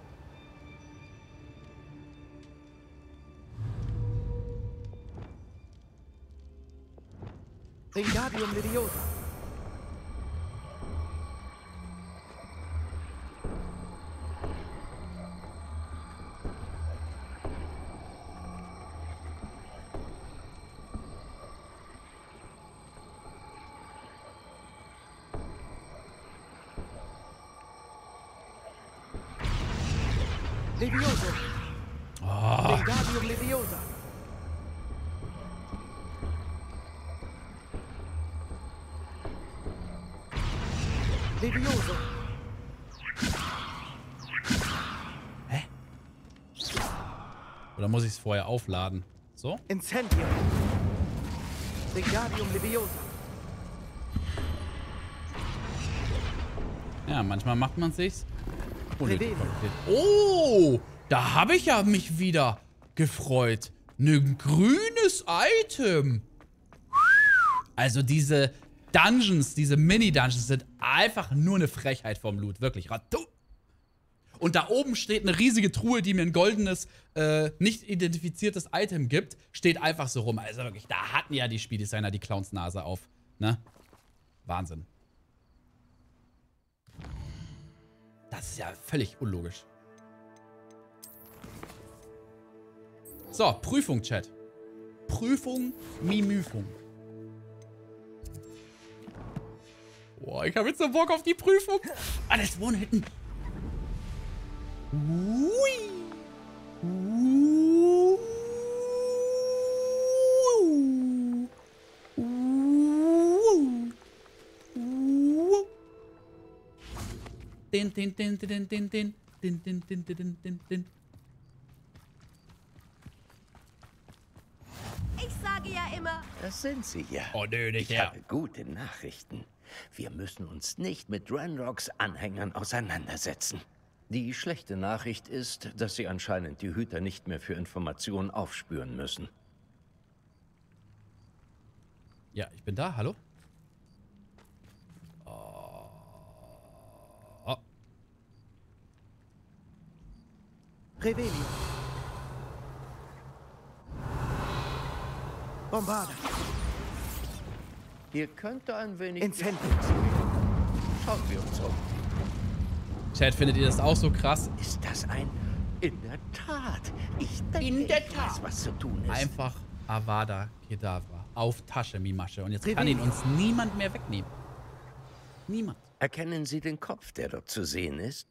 Wingardium Leviosa. Levioso. Oh. Wingardium Leviosa. Levioso. Hä? Oder muss ich es vorher aufladen? So? Incendio. Wingardium Leviosa. Ja, manchmal macht man sich's. Revelio. Oh, da habe ich ja mich wieder gefreut. Ein grünes Item. Also diese Dungeons, diese Mini-Dungeons sind einfach nur eine Frechheit vom Loot. Wirklich. Und da oben steht eine riesige Truhe, die mir ein goldenes, nicht identifiziertes Item gibt. Steht einfach so rum. Also wirklich, da hatten ja die Spieldesigner die Clownsnase auf. Ne? Wahnsinn. Das ist ja völlig unlogisch. So, Prüfung, Chat. Prüfung, Mimüfung. Boah, ich habe jetzt so Bock auf die Prüfung. Alles One-Hitten. Ui. Ich sage ja immer... Das sind sie ja. Oh, nö, nicht ich der. habe gute Nachrichten. Wir müssen uns nicht mit Ranrocks Anhängern auseinandersetzen. Die schlechte Nachricht ist, dass sie anscheinend die Hüter nicht mehr für Informationen aufspüren müssen. Ja, ich bin da. Hallo? Oh. Revelio. Bombarda. Hier könnte ein wenig... Incendio. Schauen wir uns um. Chat, findet ihr das auch so krass? Ist das ein... In der Tat. Ich denke, ich weiß, was zu tun ist. Einfach Avada Kedavra. Auf Tasche, Mimasche. Und jetzt kann ihn uns niemand mehr wegnehmen. Niemand. Erkennen Sie den Kopf, der dort zu sehen ist?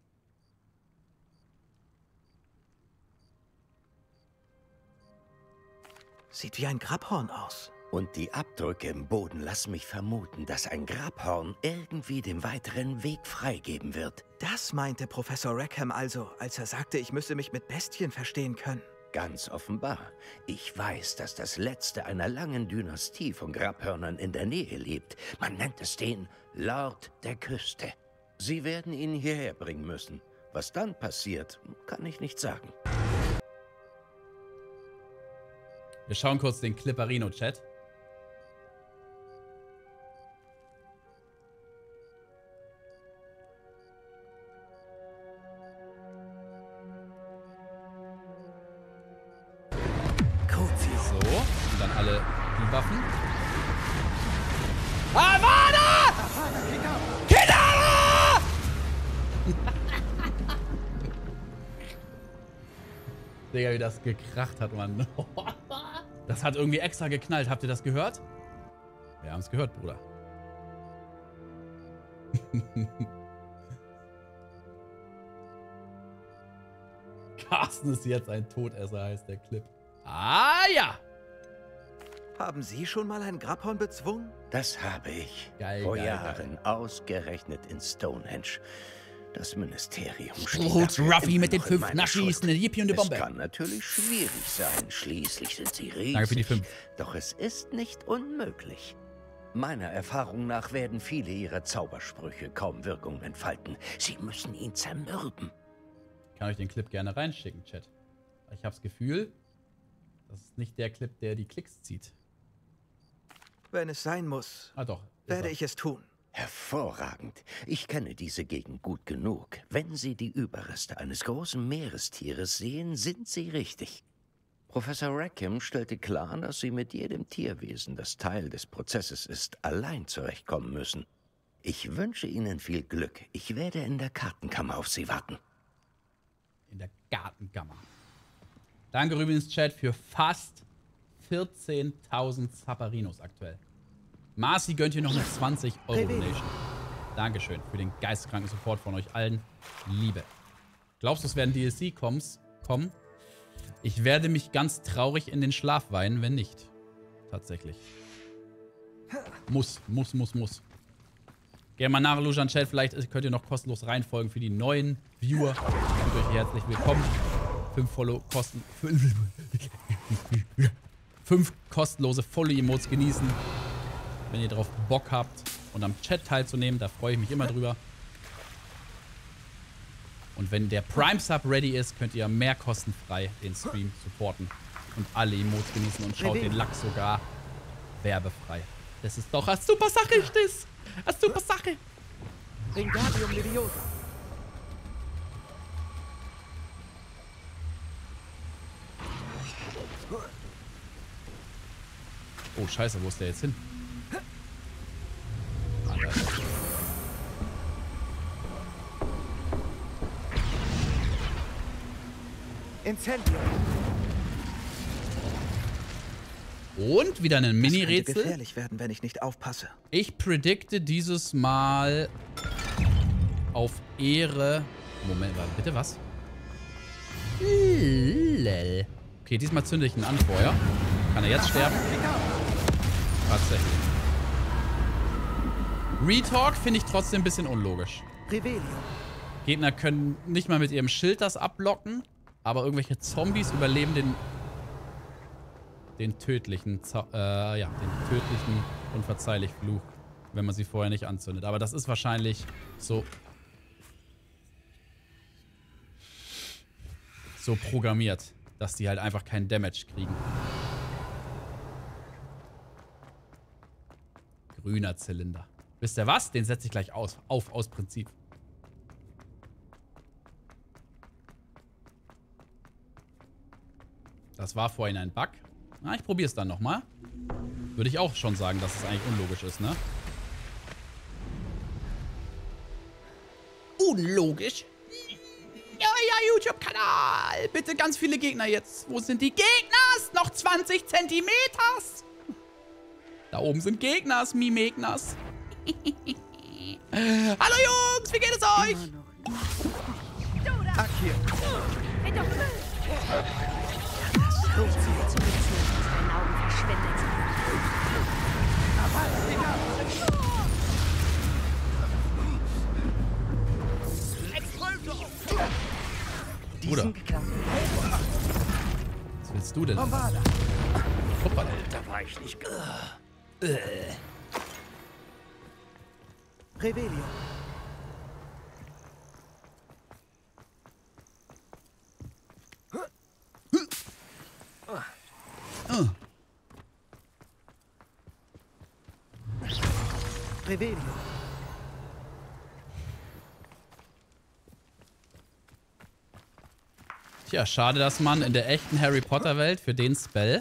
Sieht wie ein Grabhorn aus. Und die Abdrücke im Boden lassen mich vermuten, dass ein Grabhorn irgendwie den weiteren Weg freigeben wird. Das meinte Professor Rackham also, als er sagte, ich müsse mich mit Bestien verstehen können. Ganz offenbar. Ich weiß, dass das letzte einer langen Dynastie von Grabhörnern in der Nähe lebt. Man nennt es den Lord der Küste. Sie werden ihn hierher bringen müssen. Was dann passiert, kann ich nicht sagen. Wir schauen kurz den Clipperino-Chat. So, und dann alle die Waffen. Avada! Kedavra! Digga, wie das gekracht hat, Mann. Das hat irgendwie extra geknallt. Habt ihr das gehört? Wir haben es gehört, Bruder. Carsten ist jetzt ein Todesser, heißt der Clip. Ah ja! Haben Sie schon mal ein Grabhorn bezwungen? Das habe ich. Geil, Vor geil, Jahren, ausgerechnet in Stonehenge. Das Ministerium Strutz Ruffy mit den 5 Naschis, eine Yippie und eine Bombe. Es kann natürlich schwierig sein. Schließlich sind sie riesig. Danke für die 5. Doch es ist nicht unmöglich. Meiner Erfahrung nach werden viele ihrer Zaubersprüche kaum Wirkung entfalten. Sie müssen ihn zermürben. Ich kann euch den Clip gerne reinschicken, Chat. Ich habe das Gefühl, das ist nicht der Clip, der die Klicks zieht. Wenn es sein muss, werde ich es tun. Hervorragend. Ich kenne diese Gegend gut genug. Wenn Sie die Überreste eines großen Meerestieres sehen, sind Sie richtig. Professor Rackham stellte klar, dass Sie mit jedem Tierwesen, das Teil des Prozesses ist, allein zurechtkommen müssen. Ich wünsche Ihnen viel Glück. Ich werde in der Kartenkammer auf Sie warten. In der Gartenkammer. Danke übrigens, Chat, für fast 14.000 Zapparinos aktuell. Marci gönnt hier noch eine 20 Euro Donation. Dankeschön für den geisteskranken Support von euch allen. Liebe. Glaubst du, es werden DLC kommen? Ich werde mich ganz traurig in den Schlaf weinen, wenn nicht. Tatsächlich. Muss. Gerne mal nach, Lujan Chat. Vielleicht könnt ihr noch kostenlos reinfolgen für die neuen Viewer. Fühlt euch herzlich willkommen. 5 kostenlose Follow-Emotes genießen, wenn ihr darauf Bock habt und am Chat teilzunehmen. Da freue ich mich immer drüber. Und wenn der Prime-Sub ready ist, könnt ihr mehr kostenfrei den Stream supporten und alle Emotes genießen und schaut den Lachs sogar werbefrei. Das ist doch eine super Sache, ist das. Eine super Sache. Wingardium Leviosa. Oh, scheiße, wo ist der jetzt hin? Incendio. Und wieder ein Mini-Rätsel. Das könnte gefährlich werden, wenn ich nicht aufpasse. Ich predikte dieses Mal auf Ehre. Moment, warte, bitte was? Lel. Okay, diesmal zünde ich ihn an vorher. Kann er jetzt sterben? Tatsächlich. Retalk finde ich trotzdem ein bisschen unlogisch. Revelio. Gegner können nicht mal mit ihrem Schild das abblocken, aber irgendwelche Zombies überleben den tödlichen, den tödlichen unverzeihlich Fluch, wenn man sie vorher nicht anzündet. Aber das ist wahrscheinlich so programmiert, dass die halt einfach keinen Damage kriegen. Grüner Zylinder. Wisst ihr was? Den setze ich gleich aus Prinzip. Das war vorhin ein Bug. Na, ich probiere es dann nochmal. Würde ich auch schon sagen, dass es eigentlich unlogisch ist, ne? Unlogisch? Ja, YouTube-Kanal. Bitte ganz viele Gegner jetzt. Wo sind die Gegners? Noch 20 Zentimeters. Da oben sind Gegners, Mimegnas. Hallo Jungs, wie geht es euch? Ach, hier. Bruder. Was willst du denn? Hoppala. Da war ich nicht. Revelio. Revelio. Tja, schade, dass man in der echten Harry Potter Welt für den Spell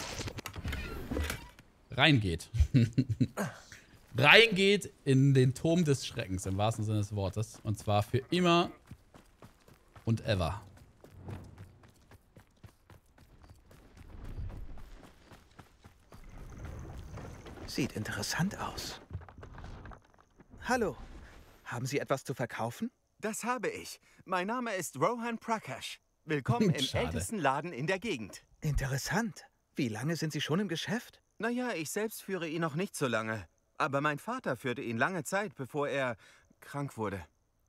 reingeht. Reingeht in den Turm des Schreckens, im wahrsten Sinne des Wortes. Und zwar für immer und ever. Sieht interessant aus. Hallo. Haben Sie etwas zu verkaufen? Das habe ich. Mein Name ist Rohan Prakash. Willkommen im ältesten Laden in der Gegend. Interessant. Wie lange sind Sie schon im Geschäft? Naja, ich selbst führe ihn noch nicht so lange. Aber mein Vater führte ihn lange Zeit, bevor er krank wurde.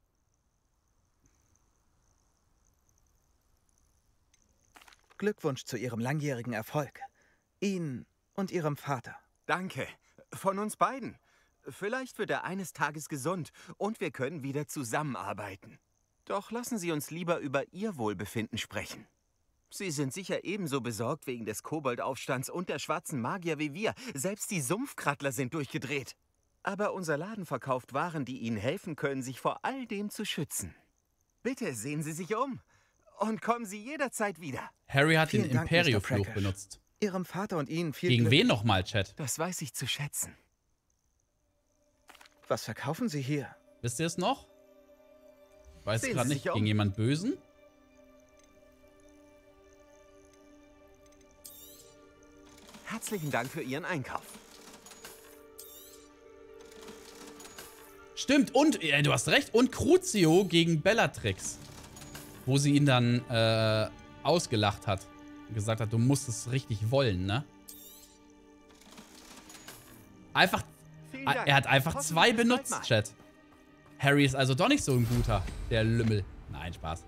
Glückwunsch zu Ihrem langjährigen Erfolg. Ihnen und Ihrem Vater. Danke. Von uns beiden. Vielleicht wird er eines Tages gesund und wir können wieder zusammenarbeiten. Doch lassen Sie uns lieber über Ihr Wohlbefinden sprechen. Sie sind sicher ebenso besorgt wegen des Koboldaufstands und der schwarzen Magier wie wir. Selbst die Sumpfkrattler sind durchgedreht. Aber unser Laden verkauft Waren, die Ihnen helfen können, sich vor all dem zu schützen. Bitte sehen Sie sich um und kommen Sie jederzeit wieder. Harry hat den Imperio-Fluch benutzt. Ihrem Vater und Ihnen viel Gegen Glück. wen nochmal, Chat? Das weiß ich zu schätzen. Was verkaufen Sie hier? Wisst ihr es noch? Ich weiß Sehen gerade Sie nicht. sich um. Gegen jemand Bösen? Herzlichen Dank für Ihren Einkauf. Stimmt, und, du hast recht, und Crucio gegen Bellatrix. Wo sie ihn dann ausgelacht hat. Und gesagt hat, du musst es richtig wollen, ne? Einfach Er hat einfach 2 benutzt, Chat. Harry ist also doch nicht so ein guter, der Lümmel. Nein, Spaß.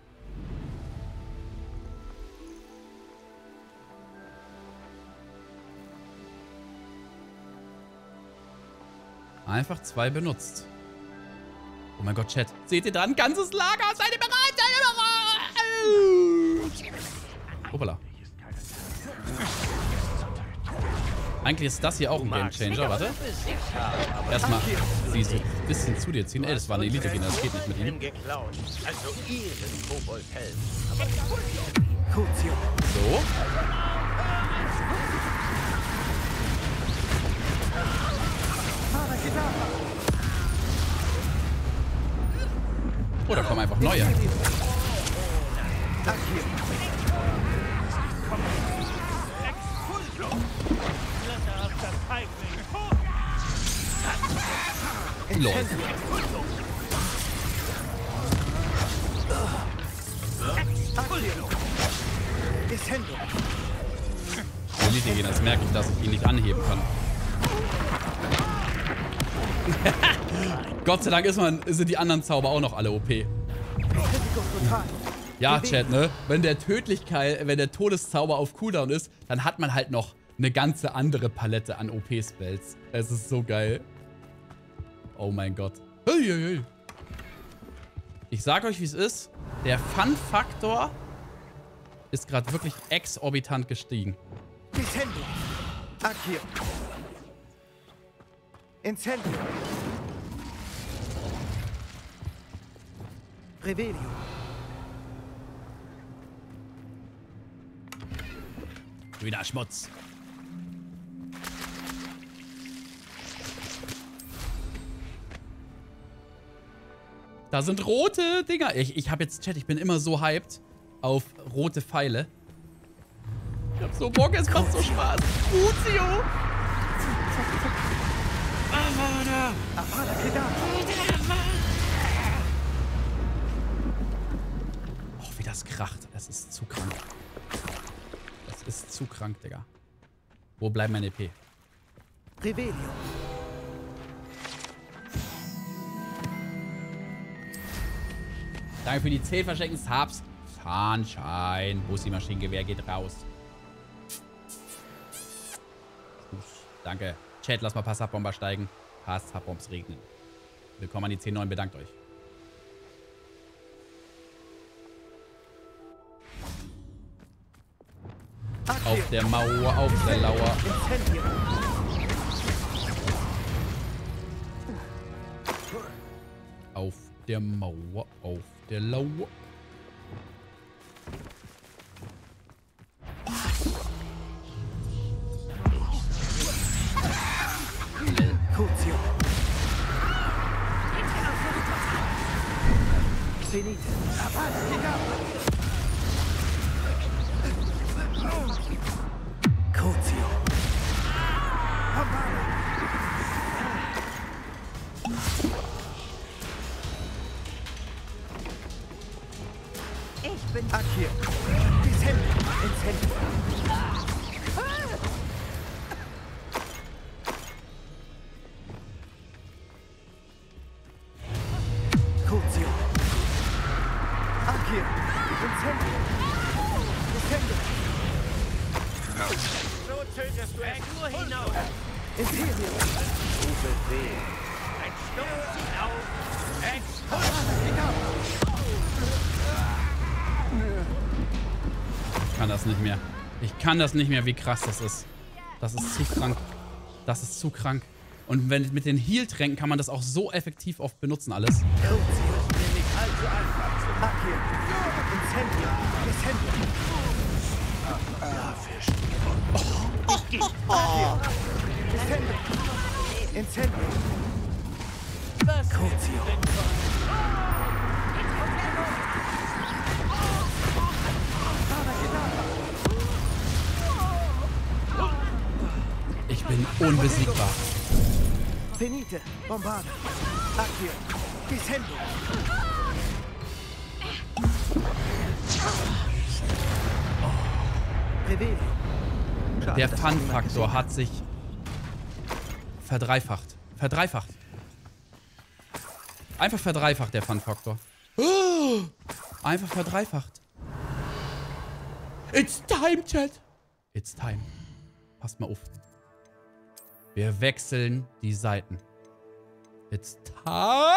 Einfach 2 benutzt. Oh mein Gott, Chat. Seht ihr da ein ganzes Lager? Seid ihr bereit? Seid ihr bereit? Hoppala. Eigentlich ist das hier auch ein Gamechanger. Warte. Erstmal sie so ein bisschen zu dir ziehen. Ey, das war eine Elite-Gegner. Das geht nicht mit ihm. So. Oh, da kommen einfach neue. Lol. Elite-Gegner, das merke ich, dass ich ihn nicht anheben kann. Gott sei Dank sind die anderen Zauber auch noch alle OP. Ja, Chat, ne? Wenn der Todeszauber auf Cooldown ist, dann hat man halt noch eine ganze andere Palette an OP-Spells. Es ist so geil. Oh mein Gott. Ich sag euch, wie es ist. Der Fun-Faktor ist gerade wirklich exorbitant gestiegen. Incendio. Revelio. Wieder Schmutz. Da sind rote Dinger. Ich habe jetzt, Chat, ich bin immer so hyped auf rote Pfeile. Ich hab so Bock, es macht so Spaß. Lucio! Oh, wie das kracht. Es ist zu krank. Es ist zu krank, Digga. Wo bleibt mein EP? Revelio. Danke für die 10 versteckten Subs. Sunshine. Bussi-Maschinengewehr geht raus. Danke. Chat, lass mal ein paar Subbomber steigen. Ein paar Subbombs regnen. Willkommen an die 10 Neuen, bedankt euch. Auf der Mauer, auf der Lauer. Auf der Mauer, auf der Lauer. Cutio. Finite. Cutio. Ich bin Akir. Incendio. Cutio. Akir. Incendio. Incendio. So zögerst du echt nur hinaus. Imperium. Befehl. Ein Sturm zieht auf. Ich kann das nicht mehr. Ich kann das nicht mehr, wie krass das ist. Das ist zu krank. Das ist zu krank. Und wenn, mit den Heal-Tränken kann man das auch so effektiv oft benutzen, alles. Ich bin unbesiegbar. Venite, Bombarda. Accio. Descendo. Der Fun-Faktor hat sich verdreifacht. Verdreifacht. Einfach verdreifacht, der Fun-Faktor. Einfach verdreifacht. It's time, Chat. It's time. Passt mal auf. Wir wechseln die Seiten. It's time.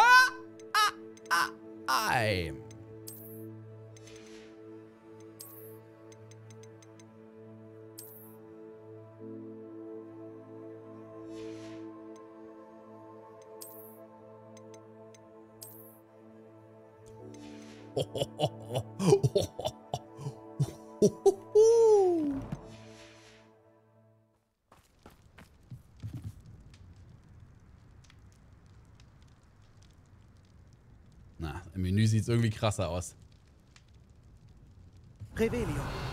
Na, im Menü sieht es irgendwie krasser aus. Revelio.